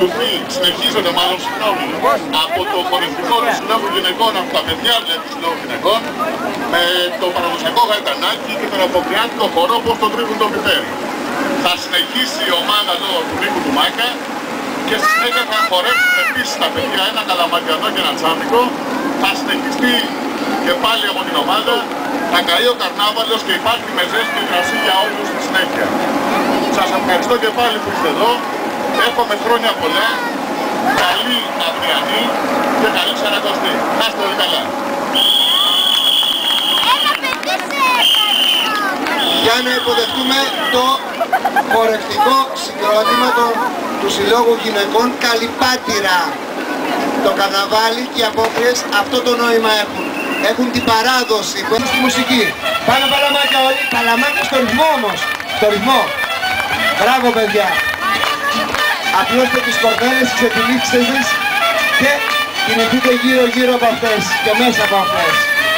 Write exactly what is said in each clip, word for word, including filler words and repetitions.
Συνεχίζονται μάλλον, συγγνώμη, από το χορευτικό του Συλλόγου Γυναικών, από τα παιδιά δηλαδή του Συλλόγου Γυναικών, με το παραδοσιακό γαϊτανάκι και τον αποκριάτικο χορό όπως το τρίβουν το πιπέρι. Θα συνεχίσει η ομάδα εδώ του Νίκου του Μάκα και στη συνέχεια θα χορέψουν επίσης τα παιδιά ένα καλαμαριανό και ένα τσάμικο. Θα συνεχιστεί και πάλι από την ομάδα, θα καεί ο καρνάβαλος και υπάρχει με ζέστη και κρασί για όλους στη συνέχεια. Σας ευχαριστώ και πάλι που είστε εδώ. Εύχομαι χρόνια πολλά, καλή αυριανή και καλή σαρακοστή. Να είστε όλοι καλά. Για να υποδεχτούμε το χορευτικό συγκρότημα του, του Συλλόγου Γυναικών Καλυπάτηρα. Το καρναβάλι και οι απόκριες αυτό το νόημα έχουν. Έχουν την παράδοση που έχουν στη μουσική. Πάνω παλαμάκια όλοι, παλαμάκια στο ρυθμό όμως. Στο ρυθμό. Μπράβο παιδιά. Απλώστε τις κορδέλες, τις επιλήξεις σας και κινηθείτε γύρω γύρω από αυτές και μέσα από αυτές.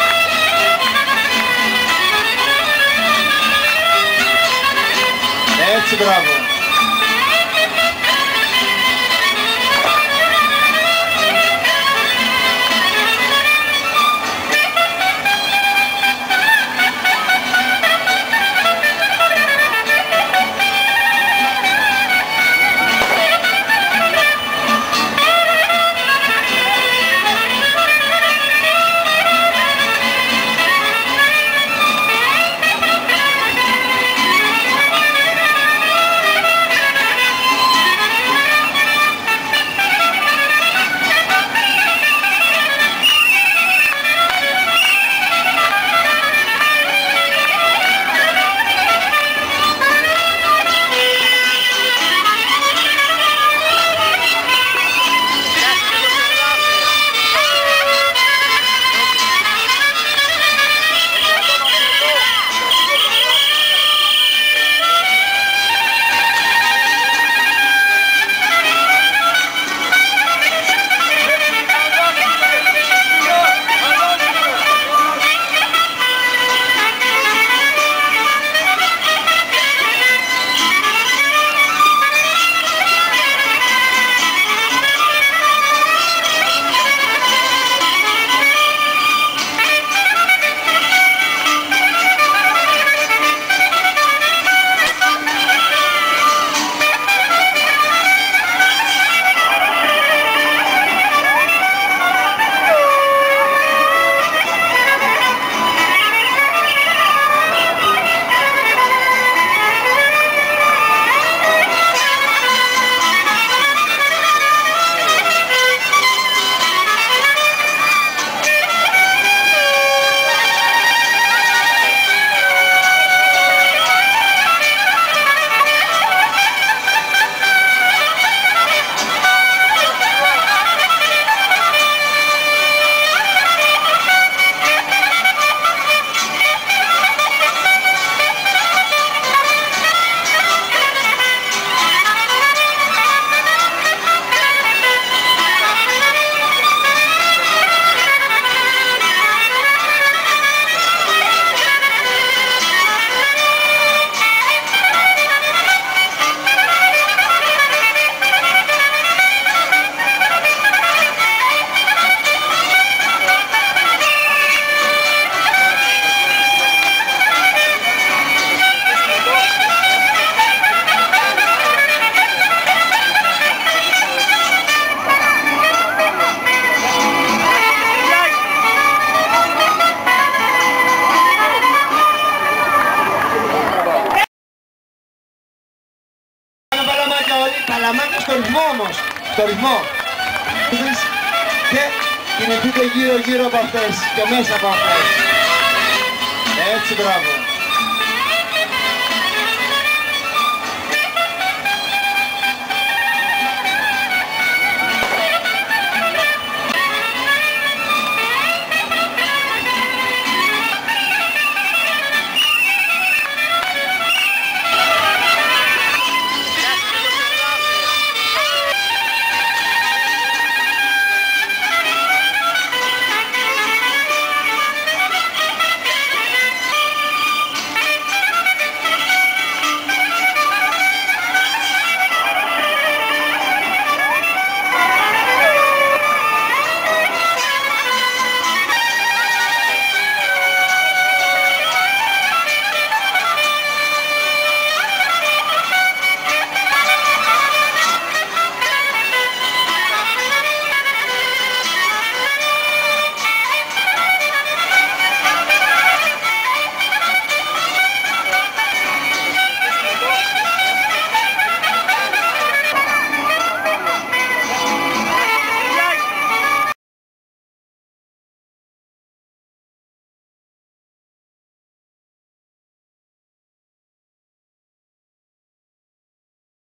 Έτσι, μπράβο. Παλαμάκια στο ρυθμό όμως. Στο ρυθμό. Και κινηθείτε γύρω γύρω από αυτές και μέσα από αυτές. Έτσι, μπράβο.